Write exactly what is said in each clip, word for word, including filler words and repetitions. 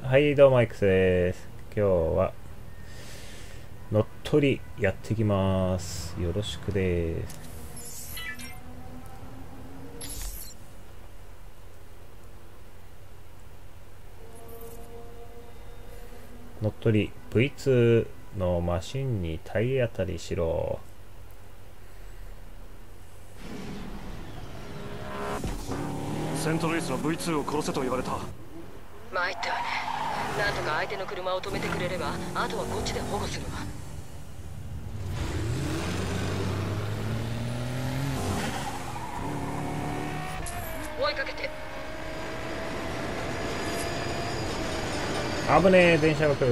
はい、どうも、アイクスです。今日は、乗っ取りやっていきます。よろしくです。乗っ取り ブイツー のマシンに体当たりしろ。 セントルイスの ブイツー を殺せと言われた。 参ったわね。なんとか相手の車を止めてくれれば、あとはこっちで保護するわ。追いかけて。 危ねえ、電車が来る。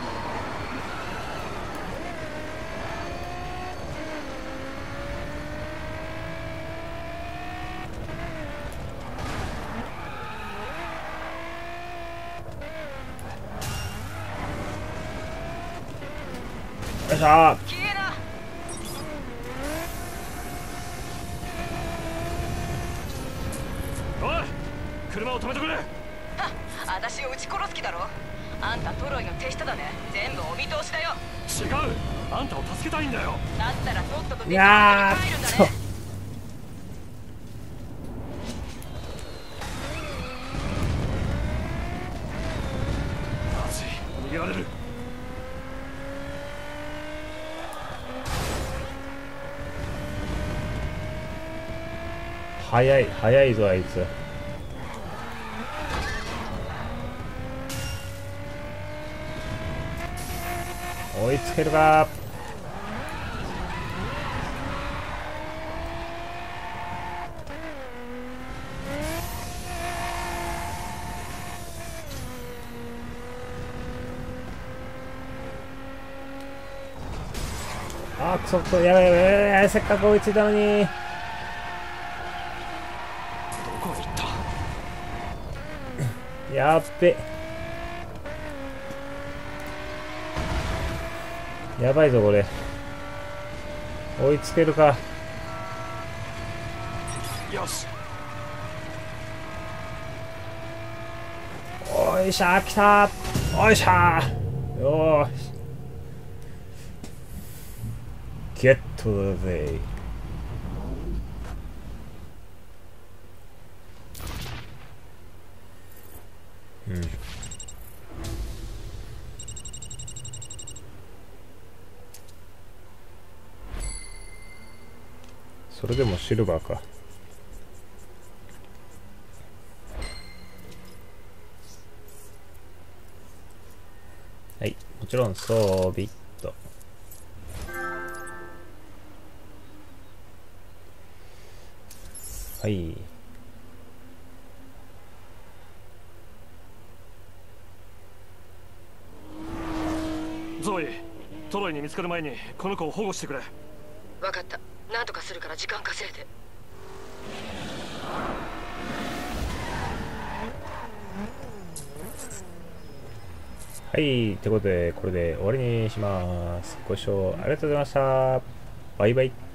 よいしょー。 消えな。 おい、車を止めてくれ。 はっ、私を撃ち殺す気だろ。あんたトロイの手下だね。全部お見通しだよ。 違う、あんたを助けたいんだよ。 だったらとっとといデやカに帰るんだーそうね。 マジ逃げられる。 早い、早いぞ、あいつ。追いつけるか。あーくそくそ、やばいやばいやばいやばい、せっかく追いついたのに。 どこへ行った。 やっべ。やばいぞこれ。追いつけるか。 よし。 おいしゃー、来たー。おいしゃー。よーし。ゲットだぜ。うん。それでもシルバーか。はい、もちろん装備と。はい。 ゾイ、トロイに見つかる前にこの子を保護してくれ。 わかった。なんとかするから時間稼いで。 はい、ってことで、これで終わりにします。ご視聴ありがとうございました。バイバイ。